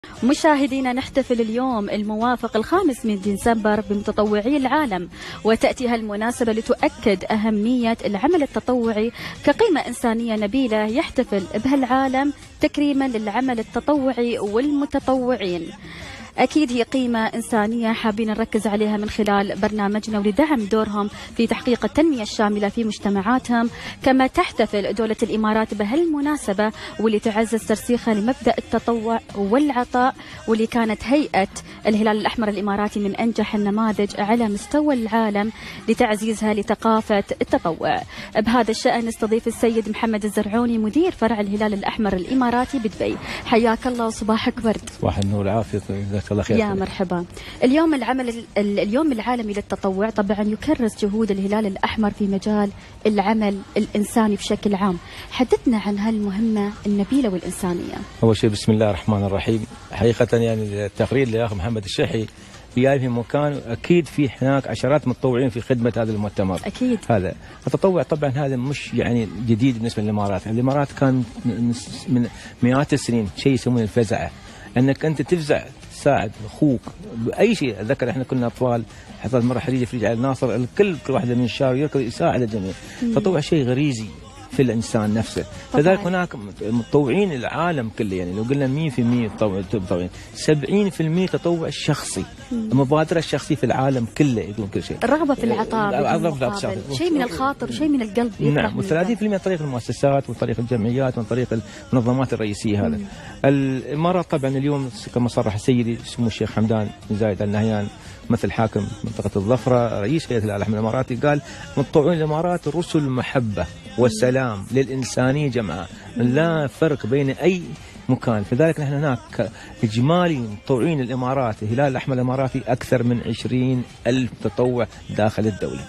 مشاهدينا، نحتفل اليوم الموافق 5 من ديسمبر بمتطوعي العالم، وتأتي هالمناسبة لتؤكد أهمية العمل التطوعي كقيمة إنسانية نبيلة يحتفل بها العالم تكريما للعمل التطوعي والمتطوعين. أكيد هي قيمة إنسانية حابين نركز عليها من خلال برنامجنا ولدعم دورهم في تحقيق التنمية الشاملة في مجتمعاتهم. كما تحتفل دولة الإمارات بهالمناسبة واللي تعزز ترسيخها لمبدأ التطوع والعطاء، واللي كانت هيئة الهلال الأحمر الإماراتي من أنجح النماذج على مستوى العالم لتعزيزها لثقافة التطوع. بهذا الشأن نستضيف السيد محمد الزرعوني مدير فرع الهلال الأحمر الإماراتي بدبي. حياك الله وصباحك ورد. صباح النور والعافية، جزاك الله خير. يا مرحبا. اليوم العالمي للتطوع طبعا يكرس جهود الهلال الأحمر في مجال العمل الإنساني بشكل عام. حدثنا عن هالمهمة النبيلة والإنسانية. أول شيء بسم الله الرحمن الرحيم. حقيقة يعني التقرير اللي ياخذ محمد الشحي جاي في مكان اكيد في هناك عشرات متطوعين في خدمه هذا المؤتمر. اكيد هذا التطوع طبعا هذا مش يعني جديد بالنسبه للامارات، الامارات كان من مئات السنين شيء يسمونه الفزعه، انك انت تفزع تساعد اخوك باي شيء. اتذكر احنا كنا اطفال حصلت مره حريقه في رجال الناصر، الكل كل واحد من الشارع يركض يساعد الجميع. التطوع شيء غريزي في الانسان نفسه، لذلك هناك متطوعين العالم كله. يعني لو قلنا 100% متطوعين، 70% تطوع شخصي، المبادره الشخصيه في العالم كله يقولون كل شيء. الرغبه في العطاء، شيء من الخاطر وشيء من القلب. نعم، و30% من طريق المؤسسات وطريق الجمعيات ومن طريق المنظمات الرئيسيه. هذا الامارات طبعا اليوم كما صرح سيدي سمو الشيخ حمدان بن زايد ال نهيان مثل حاكم منطقة الظفرة رئيس هيئة الهلال الأحمر الإماراتي، قال متطوعين الإمارات رسل محبة والسلام للإنسانية جمعاء، لا فرق بين أي مكان. فذلك نحن هناك إجمالي متطوعين الإمارات الهلال الأحمر الإماراتي أكثر من 20,000 متطوع داخل الدولة.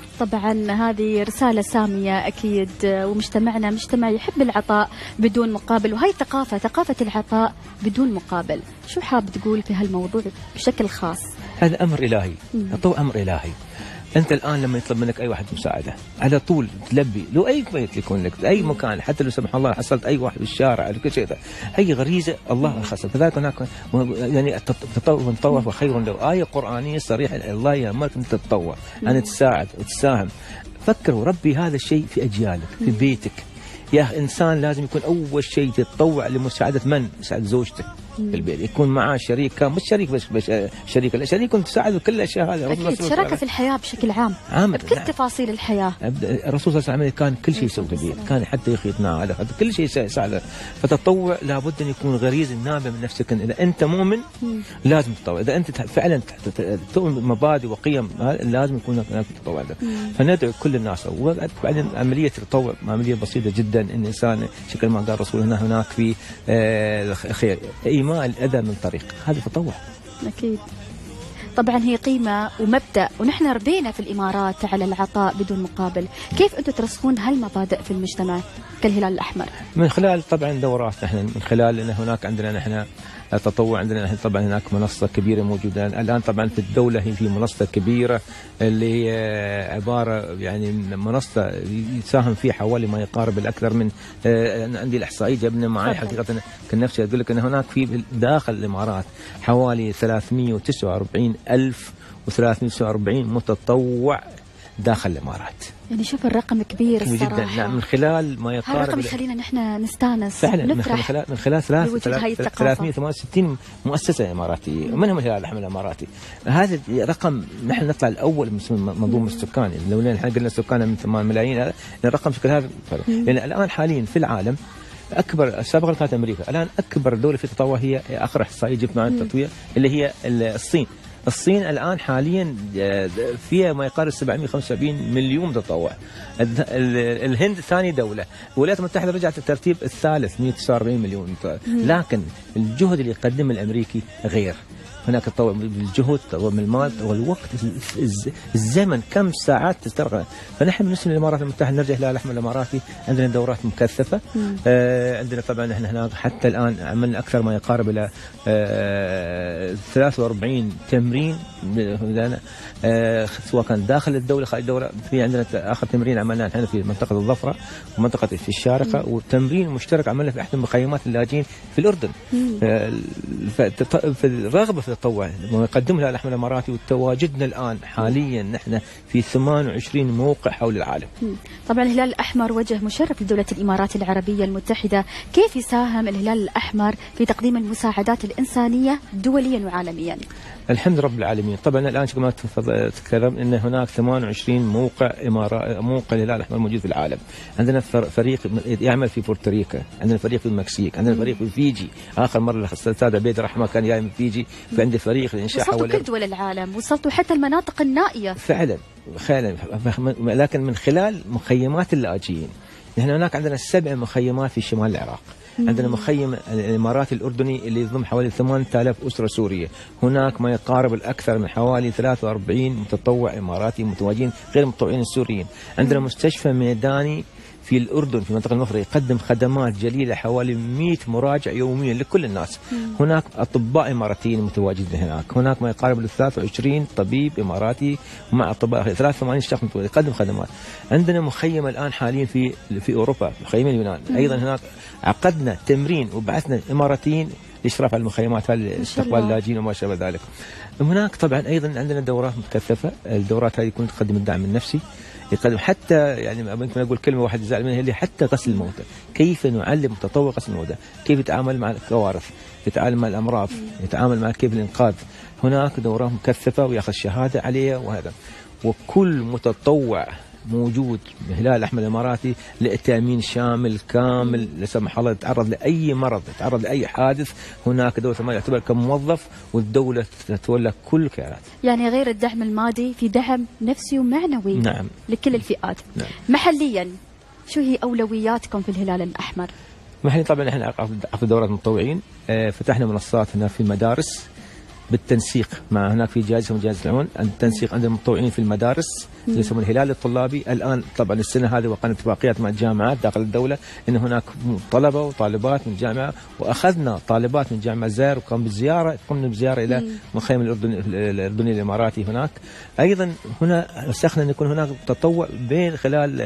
طبعا هذه رسالة سامية أكيد، ومجتمعنا مجتمع يحب العطاء بدون مقابل، وهي ثقافة العطاء بدون مقابل. شو حاب تقول في هالموضوع بشكل خاص؟ هذا أمر إلهي، التطوع أمر إلهي. أنت الآن لما يطلب منك أي واحد مساعدة على طول تلبي، لو أي بيت يكون لك أي مكان، حتى لو سمح الله حصلت أي واحد بالشارع على كل شيء، هي غريزة الله خاصة. فذلك هناك يعني التطوع وخير له آية قرآنية صريحة، الله يأمرك أن تتطوع، أن تساعد وتساهم. فكروا ربي هذا الشيء في أجيالك في بيتك. يا إنسان لازم يكون أول شيء تتطوع لمساعدة من؟ مساعدة زوجته في البيت، يكون معاه شريك، مش شريك بس شريك، لا شريك تساعد كل الاشياء هذه. اكيد شراكه في الحياه بشكل عام بكل تفاصيل الحياه. الرسول صلى الله عليه وسلم كان كل شيء يسوي في البيت، كان حتى يخيط نعل، كل شيء يساعده. فتطوع لابد ان يكون غريزه نابع من نفسك. اذا انت مؤمن لازم تتطوع، اذا انت فعلا تؤمن بمبادئ وقيم لازم يكون هناك تطوع. فندعو كل الناس. وبعدين عمليه التطوع عمليه بسيطه جدا، ان الانسان شكل ما قال الرسول هناك في خير إيماء الأذى من طريق، هذا تطوع. أكيد طبعا هي قيمة ومبدأ، ونحن ربينا في الإمارات على العطاء بدون مقابل. كيف أنتم ترسخون هالمبادئ في المجتمع كالهلال الأحمر؟ من خلال طبعا دورات، نحن من خلال أن هناك عندنا نحن التطوع، عندنا نحن طبعا هناك منصة كبيرة موجودة الآن طبعا في الدولة، هي في منصة كبيرة اللي هي عبارة يعني منصة يساهم فيها حوالي ما يقارب الأكثر من عندي الإحصائية جبنا معي حقيقة كان نفسي أقول لك أن هناك في داخل الإمارات حوالي 349,349 متطوع داخل الإمارات. يعني شوف الرقم كبير الصراحة جدا. نعم، من خلال ما يقارب الرقم يخلينا نحن نستانس فعلا من خلال 368 مؤسسة إماراتية ومنهم الهلال الأحمر الإماراتي. هذا رقم نحن نطلع الأول من منظومة السكان. لو نحن قلنا السكان من 8 ملايين، الرقم شكل هذا. لأن الآن حاليا في العالم أكبر، سابقا كانت أمريكا، الآن أكبر دولة في التطوع هي آخر إحصائية جبت معنا التطوير اللي هي الصين. الصين الآن حاليا فيها ما يقارب 775 مليون متطوع. الهند ثاني دولة، الولايات المتحدة رجعت الترتيب الثالث 149 مليون متطوع. لكن الجهد اللي يقدمه الأمريكي غير. هناك تطوع بالجهد، تطوع بالمال، تطوع الوقت، الزمن، كم ساعات تستغرق. فنحن بالنسبه للامارات المتحده نرجع الهلال الاحمر الاماراتي عندنا دورات مكثفه. عندنا طبعا احنا هناك حتى الان عملنا اكثر ما يقارب الى 43 تمرين، سواء كان داخل الدوله خارج الدوله. في عندنا اخر تمرين عملناه احنا في منطقه الظفره ومنطقه في الشارقه، وتمرين مشترك عملنا في احد مخيمات اللاجئين في الاردن. في الرغبه في التطوع يقدمها الهلال الاحمر الاماراتي، وتواجدنا الان حاليا نحن في 28 موقع حول العالم. طبعا الهلال الاحمر وجه مشرف لدوله الامارات العربيه المتحده، كيف يساهم الهلال الاحمر في تقديم المساعدات الانسانيه دوليا وعالميا؟ الحمد رب العالمين. طبعا الان كما تكلم ان هناك 28 موقع الهلال الاحمر موجود في العالم. عندنا فريق يعمل في بورتوريكا، عندنا فريق في المكسيك، عندنا فريق في فيجي. اخر مره الاستاذ عبيد الرحمه كان جاي من فيجي، فعندي فريق لانشاء وصلتوا كل دول العالم، وصلتوا حتى المناطق النائيه فعلا. لكن من خلال مخيمات اللاجئين. نحن هناك عندنا 7 مخيمات في شمال العراق. عندنا مخيم الاماراتي الاردني اللي يضم حوالي 8000 اسره سوريه. هناك ما يقارب الاكثر من حوالي 43 متطوع اماراتي متواجدين غير المتطوعين السوريين. عندنا مستشفى ميداني في الأردن في منطقة المفرق يقدم خدمات جليلة، حوالي 100 مراجع يوميا لكل الناس. هناك أطباء إماراتيين متواجدين هناك. هناك ما يقارب 23 طبيب إماراتي مع أطباء 83 شخص يقدم خدمات. عندنا مخيم الآن حاليا في أوروبا، مخيم اليونان. أيضا هناك عقدنا تمرين وبعثنا إماراتيين لإشراف على المخيمات هذه، استقبال اللاجئين وما شابه ذلك. هناك طبعا أيضا عندنا دورات متكثفة. الدورات هذه يكون تقدم الدعم النفسي، يقدم حتى يعني ممكن اقول كلمه واحد يزعل منها، اللي حتى غسل الموتى. كيف نعلم متطوع غسل الموتى، كيف يتعامل مع الكوارث، يتعامل مع الامراض، يتعامل مع كيف الانقاذ. هناك دورات مكثفه وياخذ شهاده عليها وهذا. وكل متطوع موجود بالهلال الاحمر الاماراتي لتامين شامل كامل. لا سمح الله يتعرض لاي مرض، يتعرض لاي حادث، هناك دوله ما يعتبر كموظف، والدوله تتولى كل الكيانات. يعني غير الدعم المادي في دعم نفسي ومعنوي. نعم. لكل الفئات. نعم. محليا شو هي اولوياتكم في الهلال الاحمر؟ محليا طبعا احنا عقد دورات متطوعين، فتحنا منصات هنا في المدارس بالتنسيق مع هناك في جهاز اسمه جهاز العون. التنسيق عند المتطوعين في المدارس اللي يسمون الهلال الطلابي. الان طبعا السنه هذه وقعنا اتفاقيات مع الجامعات داخل الدوله ان هناك طلبه وطالبات من الجامعه، واخذنا طالبات من جامعه زاير قمنا بزياره الى مخيم الاردني الاماراتي هناك. ايضا هنا وسخنا ان يكون هناك تطوع بين خلال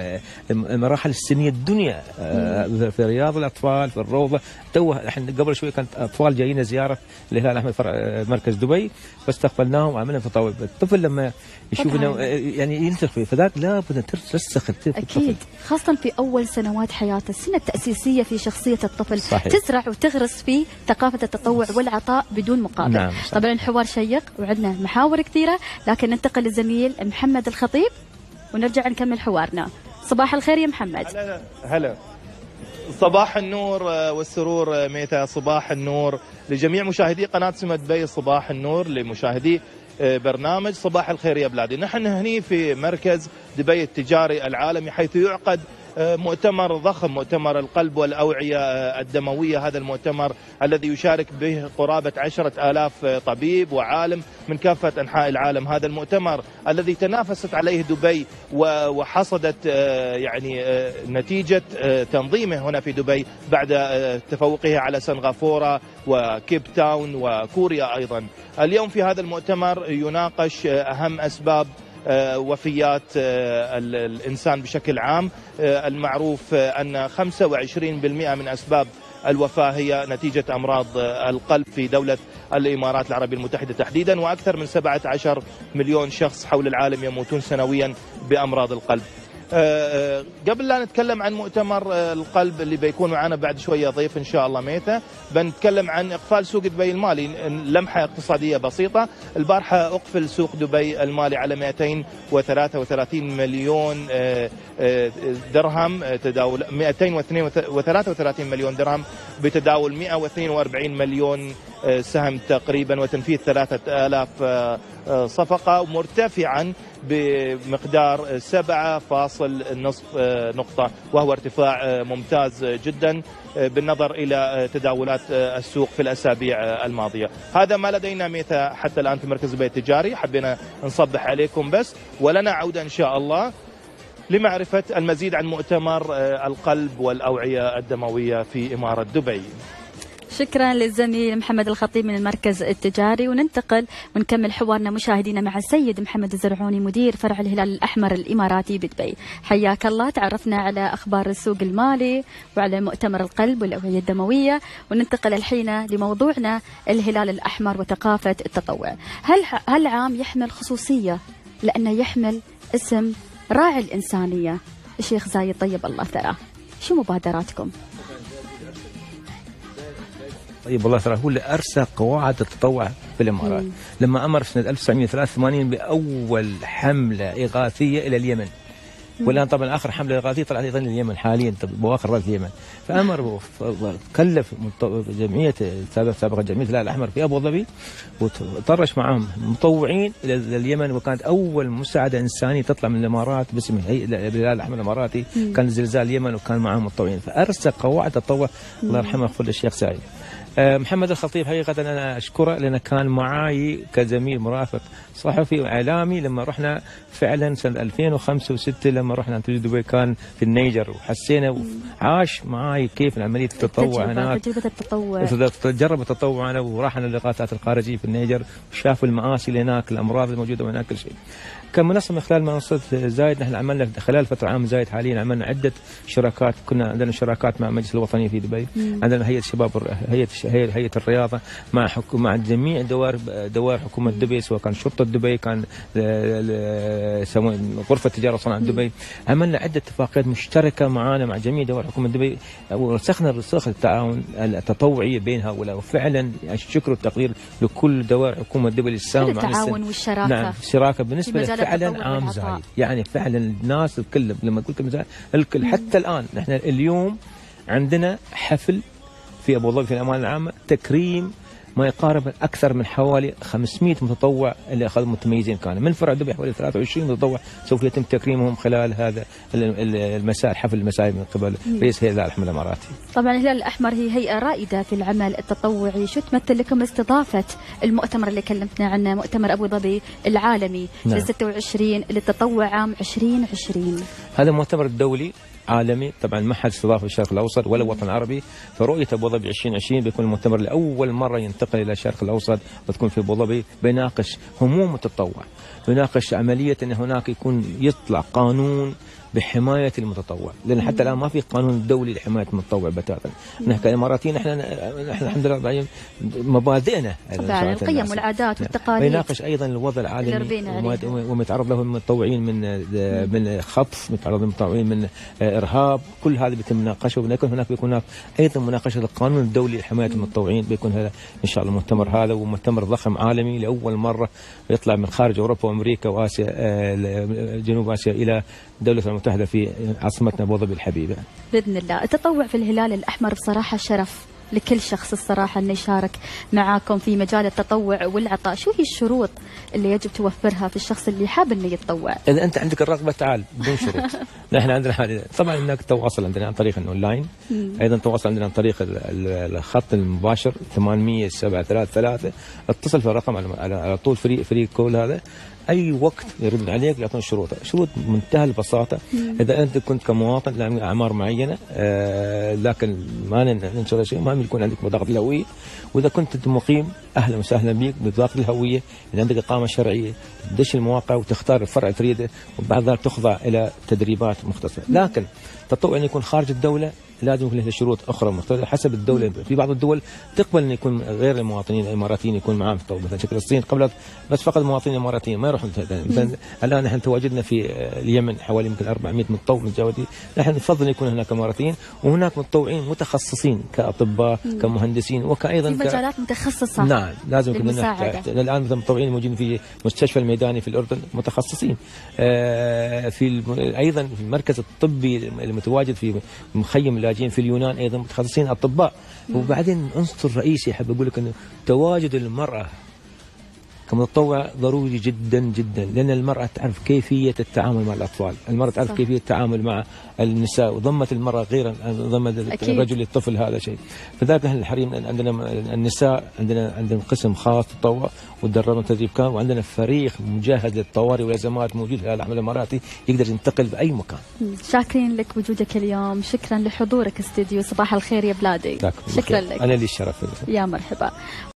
المراحل السنيه الدنيا في رياض الاطفال، في الروضه. احنا قبل شوي كانت اطفال جايين زياره الهلال الاحمر مركز دبي، فاستقبلناهم وعملنا تطوع. الطفل لما يشوف انه يعني ينتخ فيه، فذاك لابد ترسخ اكيد، خاصه في اول سنوات حياته، السنه التاسيسيه في شخصيه الطفل. صحيح. تزرع وتغرس فيه ثقافه التطوع والعطاء بدون مقابل. نعم. طبعا الحوار شيق وعندنا محاور كثيره، لكن ننتقل للزميل محمد الخطيب ونرجع نكمل حوارنا. صباح الخير يا محمد. هلا. صباح النور والسرور ميثا، صباح النور لجميع مشاهدي قناة سما دبي، صباح النور لمشاهدي برنامج صباح الخير يا بلادي. نحن هني في مركز دبي التجاري العالمي، حيث يعقد مؤتمر ضخم، مؤتمر القلب والأوعية الدموية. هذا المؤتمر الذي يشارك به قرابة 10,000 طبيب وعالم من كافة أنحاء العالم. هذا المؤتمر الذي تنافست عليه دبي وحصدت يعني نتيجة تنظيمه هنا في دبي بعد تفوقه على سنغافورة وكيب تاون وكوريا أيضا. اليوم في هذا المؤتمر يناقش أهم أسباب وفيات الإنسان بشكل عام. المعروف أن 25% من أسباب الوفاة هي نتيجة أمراض القلب في دولة الإمارات العربية المتحدة تحديدا، وأكثر من 17 مليون شخص حول العالم يموتون سنويا بأمراض القلب. قبل لا نتكلم عن مؤتمر القلب اللي بيكون معنا بعد شوية ضيف إن شاء الله ميثا، بنتكلم عن إقفال سوق دبي المالي. لمحة اقتصادية بسيطة، البارحة أقفل سوق دبي المالي على 233 مليون درهم تداول، 233 مليون درهم بتداول 142 مليون سهم تقريبا وتنفيذ 3000 صفقة، مرتفعا بمقدار 7.5 نقطة، وهو ارتفاع ممتاز جدا بالنظر إلى تداولات السوق في الأسابيع الماضية. هذا ما لدينا ميثا حتى الآن في مركز دبي التجاري، حبينا نصبح عليكم بس، ولنا عودة إن شاء الله لمعرفة المزيد عن مؤتمر القلب والأوعية الدموية في إمارة دبي. شكرا للزميل محمد الخطيب من المركز التجاري، وننتقل ونكمل حوارنا مشاهدينا مع السيد محمد الزرعوني مدير فرع الهلال الأحمر الإماراتي بدبي. حياك الله، تعرفنا على أخبار السوق المالي وعلى مؤتمر القلب والأوعية الدموية، وننتقل الحين لموضوعنا الهلال الأحمر وثقافة التطوع. هل عام يحمل خصوصية لأنه يحمل اسم راعي الإنسانية الشيخ زايد طيب الله ثراه، شو مبادراتكم؟ طيب والله ترى هو اللي ارسى قواعد التطوع في الامارات، لما امر في سنه 1983 باول حمله اغاثيه الى اليمن. والان طبعا اخر حمله اغاثيه طلعت ايضا اليمن حاليا بواخر راس اليمن، فامر وكلف جمعيه سابقا جمعيه الهلال الاحمر في ابو ظبي، وطرش معهم مطوعين الى اليمن، وكانت اول مساعده انسانيه تطلع من الامارات باسم الهلال الاحمر الاماراتي. كان زلزال اليمن وكان معهم مطوعين، فارسى قواعد التطوع الله يرحمه ويغفر للشيخ سعيد. محمد الخطيب حقيقة أنا أشكره لأنه كان معاي كزميل مرافق صحفي وإعلامي لما رحنا فعلا سنة 2005 و6 لما رحنا عند دبي، كان في النيجر وحسينا وعاش معاي كيف عملية التطوع هناك، تجربة التطوع، جرب التطوع أنا، ورحنا اللقاءات الخارجية في النيجر وشافوا المآسي اللي هناك، الأمراض الموجودة هناك، كل شيء. كمنظمة خلال منصة زايد نحن عملنا خلال فترة عام زايد حاليا عملنا عدة شراكات، كنا عندنا شراكات مع المجلس الوطني في دبي، عندنا هيئة الشباب، هيئة الرياضة، مع جميع دوائر حكومة دبي، سواء كان شرطة دبي، كان غرفة تجارة وصناعة دبي. عملنا عدة اتفاقيات مشتركة معنا مع جميع دوائر حكومة دبي، ورسخنا رسخ التعاون التطوعي بين هؤلاء، وفعلا الشكر والتقدير لكل دوائر حكومة دبي للساهم مع التعاون والشراكة. نعم، الشراكة بالنسبة فعلا عام زايد، يعني فعلا الناس الكل لما قلت لكم الكل حتى الآن نحن اليوم عندنا حفل في أبو ظبي في الأمانة العامة تكريم ما يقارب أكثر من حوالي 500 متطوع اللي أخذوا متميزين، كانوا من فرع دبي حوالي 23 متطوع سوف يتم تكريمهم خلال هذا المساء، حفل المساء من قبل رئيس الهلال الأحمر الإماراتي. طبعا الهلال الأحمر هي هيئة رائدة في العمل التطوعي، شو تمثل لكم استضافة المؤتمر اللي كلمتنا عنه، مؤتمر أبو ظبي العالمي ل 26 للتطوع عام 2020؟ هذا المؤتمر الدولي عالمي، طبعا ما حد استضافه الشرق الاوسط ولا الوطن العربي، فرؤيه ابو ظبي 2020 بيكون المؤتمر لاول مره ينتقل الى الشرق الاوسط، وتكون في ابو ظبي بيناقش هموم التطوع، بيناقش عمليه ان هناك يطلع قانون بحماية المتطوع، لأن حتى الآن ما في قانون دولي لحماية المتطوع بتاتا. نحن كإماراتيين نحن الحمد لله مبادئنا القيم والعادات والتقاليد، بيناقش أيضا الوضع العالمي وما يتعرض له المتطوعين من خطف، متعرض لهم المتطوعين من إرهاب، كل هذا بيتم مناقشة، وبيكون هناك أيضا مناقشة القانون الدولي لحماية المتطوعين. بيكون هذا إن شاء الله المؤتمر هذا، ومؤتمر ضخم عالمي لأول مرة يطلع من خارج أوروبا وأمريكا وآسيا، جنوب آسيا، إلى دولة المتحدة في عاصمتنا أبو ظبي الحبيبة بإذن الله. التطوع في الهلال الأحمر بصراحة شرف لكل شخص الصراحة أنه يشارك معاكم في مجال التطوع والعطاء. شو هي الشروط اللي يجب توفرها في الشخص اللي حاب أنه يتطوع؟ إذا أنت عندك الرغبة تعال بدون شروط. نحن عندنا طبعا هناك تواصل عندنا عن طريق الأونلاين، أيضا تواصل عندنا عن طريق الخط المباشر 800-733، اتصل في الرقم على طول، فري كول هذا، أي وقت يردون عليك يعطون شروط منتهى البساطة. إذا أنت كنت كمواطن لا أعمار معينة، لكن ما ننشر شيء، ما يكون عندك بطاقة الهوية، وإذا كنت مقيم أهلا وسهلا بك ببطاقة الهوية، إذا عندك إقامة شرعية تدش المواقع وتختار الفرع تريده، وبعد ذلك تخضع إلى تدريبات مختصرة. لكن تطوع أن يكون خارج الدولة لازم يكون له شروط أخرى مختلفة حسب الدولة. في بعض الدول تقبل أن يكون غير المواطنين الإماراتيين يكون معهم في التطوع، مثلا شكل الصين قبلت بس فقط المواطنين الإماراتيين ما يروحون. مثلا الآن نحن تواجدنا في اليمن حوالي يمكن 400 متطوع متجاوزين، نحن نفضل يكون هناك إماراتيين وهناك متطوعين متخصصين كأطباء كمهندسين وكأيضا في مجالات متخصصة. نعم لازم يكون الآن مثلا متطوعين موجودين في مستشفى الميداني في الأردن متخصصين، في أيضا في المركز الطبي المتواجد في مخيم محتاجين في اليونان ايضا متخصصين اطباء. وبعدين عنصر رئيسي احب اقول لك انه تواجد المراه كمتطوع ضروري جدا جدا، لان المراه تعرف كيفيه التعامل مع الاطفال، المراه تعرف صح. كيفيه التعامل مع النساء، وضمت المراه غير ضمت الرجل الطفل، هذا شيء. فذلك احنا الحريم عندنا النساء عندنا قسم خاص تطوع وتدربنا تدريب كامل، وعندنا فريق مجهز للطوارئ والازمات موجود في العمل الاماراتي يقدر ينتقل باي مكان. شاكرين لك وجودك اليوم، شكرا لحضورك استديو صباح الخير يا بلادي. شكرا لك. انا لي الشرف. يا مرحبا.